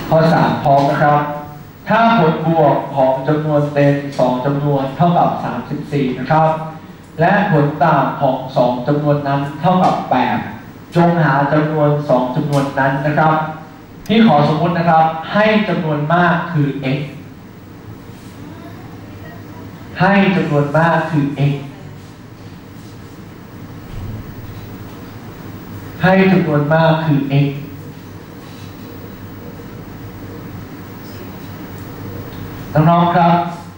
ข้อ 3 พร้อมนะครับถ้าผลบวกของจำนวนเต็ม2จำนวนเท่ากับ34นะครับและผลต่างของ2จำนวนนั้นเท่ากับ8จงหาจำนวน2จำนวนนั้นนะครับที่ขอสมมุตินะครับให้จำนวนมากคือ x ให้จำนวนมากคือ x ให้จำนวนมากคือ x น้องๆครับ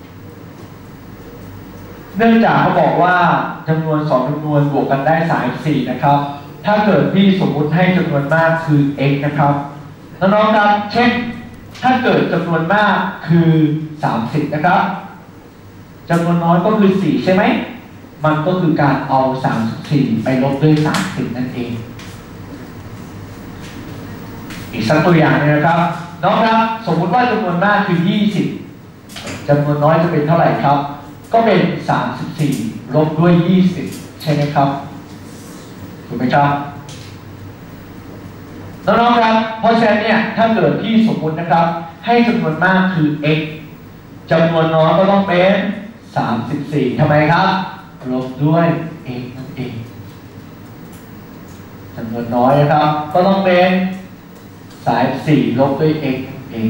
เนื่องจากเขาบอกว่าจำนวน2จำนวนบวกกันได้34นะครับถ้าเกิดพี่สมมุติให้จำนวนมากคือ x นะครับน้องๆครับเช่นถ้าเกิดจำนวนมากคือ30นะครับจำนวนน้อยก็คือ4ใช่ไหมมันก็คือการเอา34ไปลบด้วย30นั่นเองอีกสักตัวอย่างนึงนะครับน้องครับสมมุติว่าจำนวนมากคือ20จำนวนน้อยจะเป็นเท่าไหร่ครับก็เป็น34ลบด้วย20ใช่ไหมครับถูกไหมครับน้องๆครับเพราะฉะนั้นเนี่ยถ้าเกิดที่สมมุตินะครับให้จำนวนมากคือ x จำนวนน้อยก็ต้องเป็น34ทำไมครับลบด้วย x นั่นเองจำนวนน้อยนะครับก็ต้องเป็น34ลบด้วย x เอง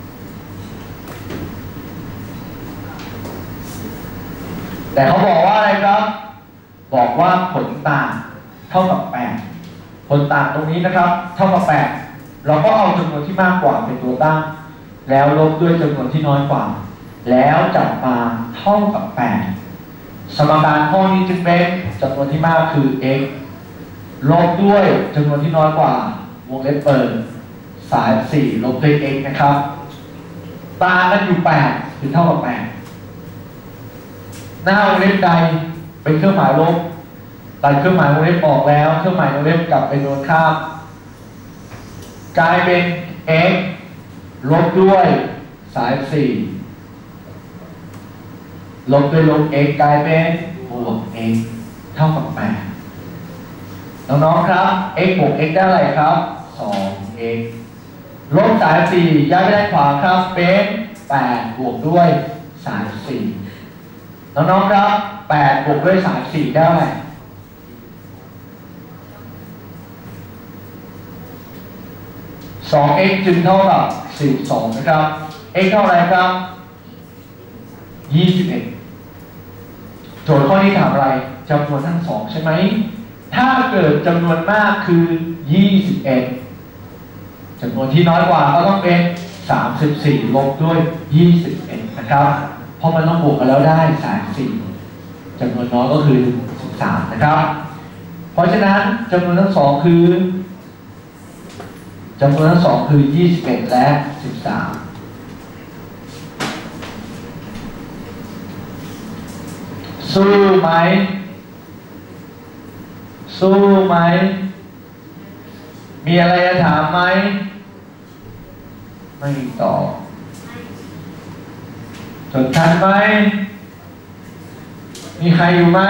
แต่เขาบอกว่าอะไรครับบอกว่าผลต่างเท่ากับ8ผลต่างตรงนี้นะครับเท่ากับ8เราก็เอาจำนวนที่มากกว่าเป็นตัวตั้งแล้วลบด้วยจำนวนที่น้อยกว่าแล้วจับมาเท่ากับ8สมการข้อนี้จึงเป็นจำนวนที่มากคือ x ลบด้วยจำนวนที่น้อยกว่าวงเล็บเปิด34ลบด้วย x นะครับต่างกันอยู่8คือเท่ากับ8หน้าวงเล็บใดเป็นเครื่องหมายวงตัดเครื่องหมายวงเล็บออกแล้วเครื่องหมายวงเล็บกลับไปโดนข้ามกลายเป็น x ลบด้วย34ลบด้วยลบ x กลายเป็นบวก x เท่ากับ8น้องๆครับ x บวก x ได้อะไรครับ 2x ลบ34ย้ายไปด้านขวาครับเป็น8บวกด้วย34น้องๆครับ8บวกด้วย34ได้อะไร2x จึงเท่ากับ12นะครับ x เท่าไรครับ21โจทย์ข้อนี้ถามอะไรจำนวนทั้ง2ใช่ไหมถ้าเกิดจำนวนมากคือ21จำนวนที่น้อยกว่าก็ต้องเป็น34ลบด้วย21นะครับเพราะมันต้องบวกกันแล้วได้34จำนวนน้อยก็คือ13นะครับเพราะฉะนั้นจำนวนทั้ง2คือจำนวนทั้ง2คือ21และ13สู้ไหมสู้ไหมมีอะไรจะถามไหมไม่ตอบจดทันไหมมีใครอยู่ไหม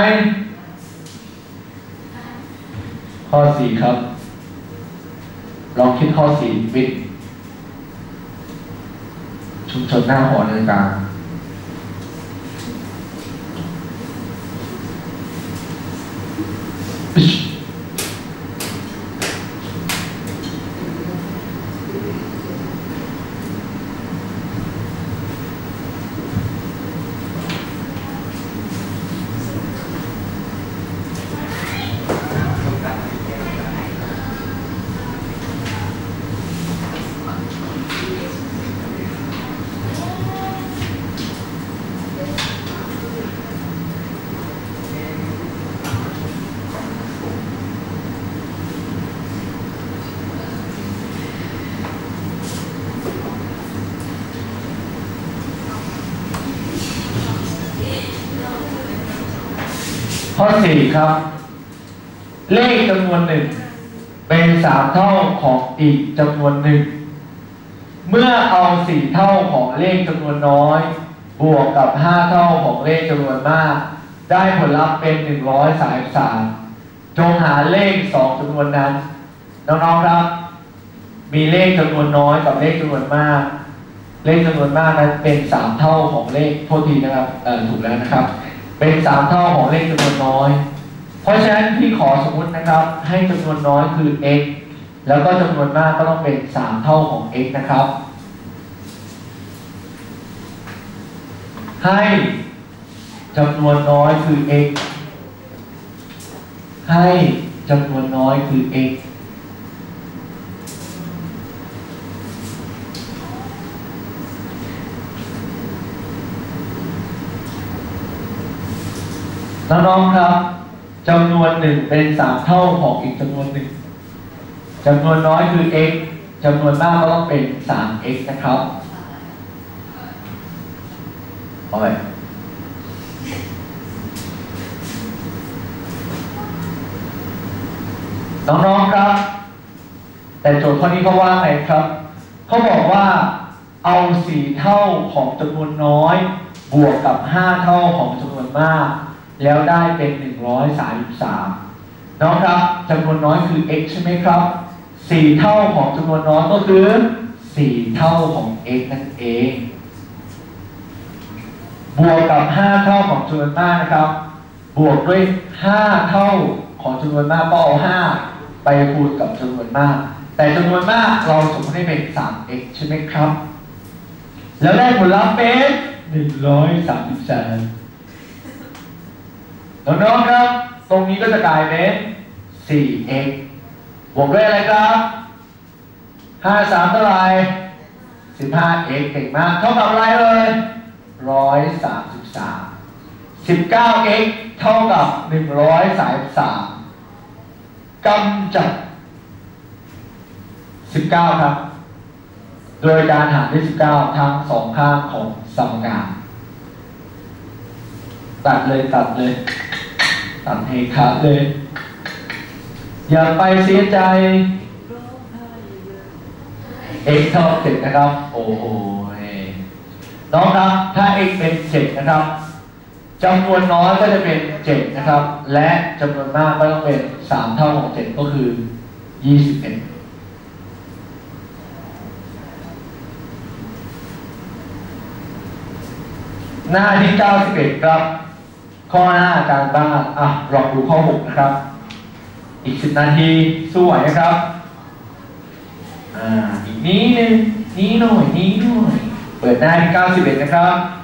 ข้อ4ครับลองคิดข้อ4วิทย์ชุมชนหน้าหอนาฬิกาข้อ4ครับเลขจำนวนหนึ่งเป็น3เท่าของอีกจำนวนหนึ่งเมื่อเอา4เท่าของเลขจำนวนน้อยบวกกับ5เท่าของเลขจำนวนมากได้ผลลัพธ์เป็น133จงหาเลข2จำนวนนั้นน้องๆครับมีเลขจำนวนน้อยกับเลขจำนวนมากเลขจำนวนมากนั้นเป็น3เท่าของเลขโทษทีนะครับถูกแล้วนะครับเป็น3เท่าของเลขจำนวนน้อยเพราะฉะนั้นพี่ขอสมมุตินะครับให้จำนวนน้อยคือ x แล้วก็จำนวนมากก็ต้องเป็น3เท่าของ x นะครับให้จำนวนน้อยคือ x ให้จำนวนน้อยคือ x น้องๆครับจำนวนหนึ่งเป็น3เท่าของอีกจำนวนหนึ่งจำนวนน้อยคือ x จำนวนมากก็ต้องเป็น 3x นะครับโอ้ยน้องๆครับแต่โจทย์ข้อนี้เขาว่าไงครับเขาบอกว่าเอา4เท่าของจำนวนน้อยบวกกับ5เท่าของจำนวนมากแล้วได้เป็น133น้องครับจำนวนน้อยคือ x ใช่ไหมครับ4เท่าของจำนวนน้อยก็คือ4เท่าของ x นั่นเองบวกกับ5เท่าของจำนวนมากนะครับบวกด้วย5เท่าของจำนวนมากก็เอา5ไปคูณกับจำนวนมากแต่จำนวนมากเราสมมติให้เป็น 3x ใช่ไหมครับแล้วได้ผลลัพธ์เป็น133น้องๆครับตรงนี้ก็จะกลายเป็น 4x บวกด้วยอะไรครับ53เท่าไหร่ 15x เก่งมากเท่ากับอะไรเลย133 19x เท่ากับ133กำจัด19ครับโดยการหารด้วย19ทั้ง2ข้างของสมการตัดเลยตัดให้ขาดเลยอย่าไปเสียใจ x เท่ากับ7นะครับโอ้โหน้องครับถ้า x เป็น7นะครับจำนวนน้อยก็จะเป็น7นะครับและจำนวนมากก็ต้องเป็น3เท่าของ7ก็คือ21หน้าที่91ครับข้อหน้าการบ้านลองดูข้อ6นะครับอีก10นาทีสู้ไหวนะครับอีกนี้นึงนี้หน่อยเปิดหน้าที่91นะครับ